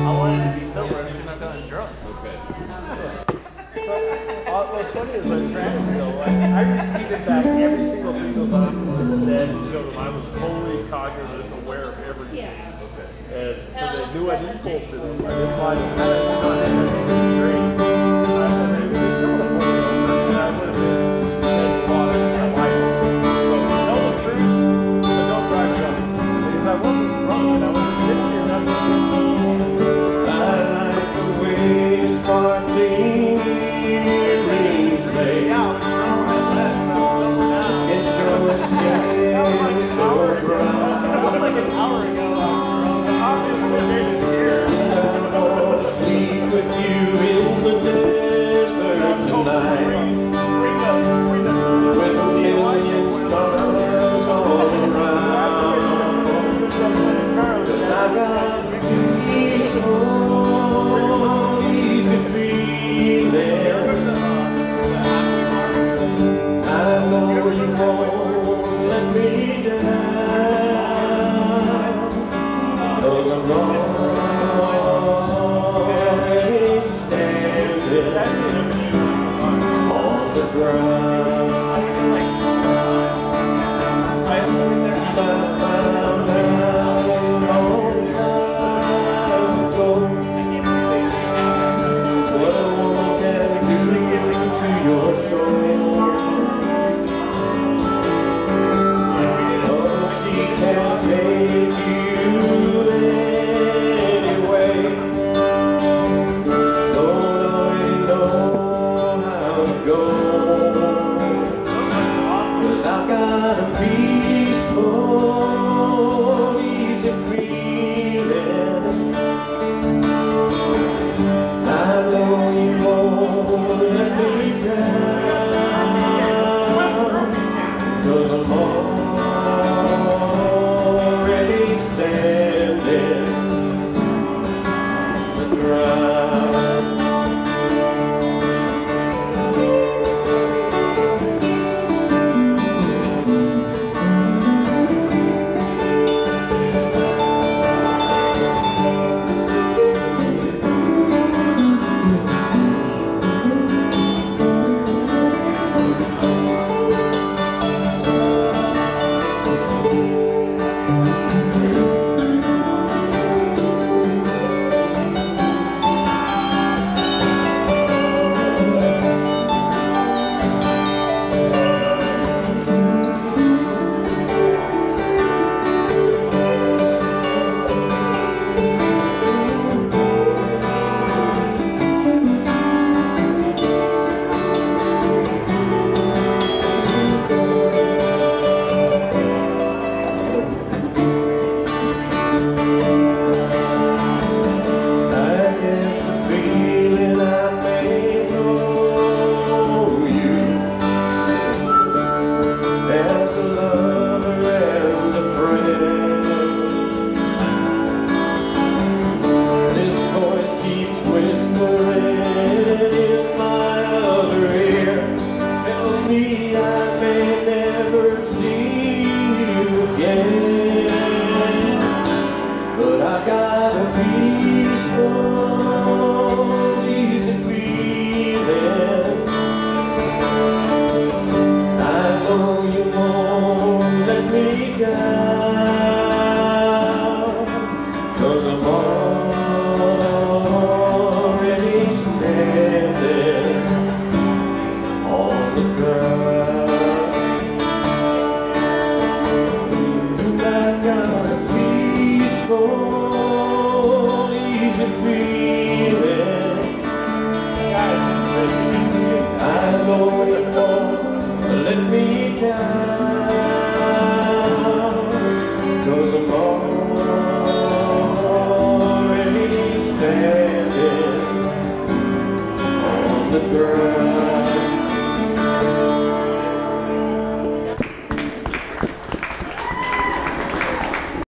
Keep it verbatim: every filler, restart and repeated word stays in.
I wanted to be sober. I shouldn't have gotten drunk. Okay. So, uh, what's funny is my strategy though. Like, I repeated back every single Beatles officer said to show them I was fully cognizant, aware of everything. Okay. And so they knew I didn't bullshit them. I didn't lie to them. I did not have anything straight. I said they would kill them for them, and I would have been dead water. I lied to them. So tell the truth, but don't drive drunk. Because I wasn't drunk, and I wasn't tipsy enough to get I like the way sparkling earrings lay out in your skin so brown. That was like an hour ago. Obviously, I made it here. I wanna sleep with you in the desert tonight, with a million stars all around. 'Cause I got peace, oh, easy feeling. I know you won't let me down, 'cause I'm already standing on the ground. I found out a long time ago what a woman can do to your soul. Oh, she can take you anyway. Don't already know how to go, 'cause I've got a peaceful, easy feeling. I know you won't let me down, 'cause I'm already standing on the ground. But I got a peaceful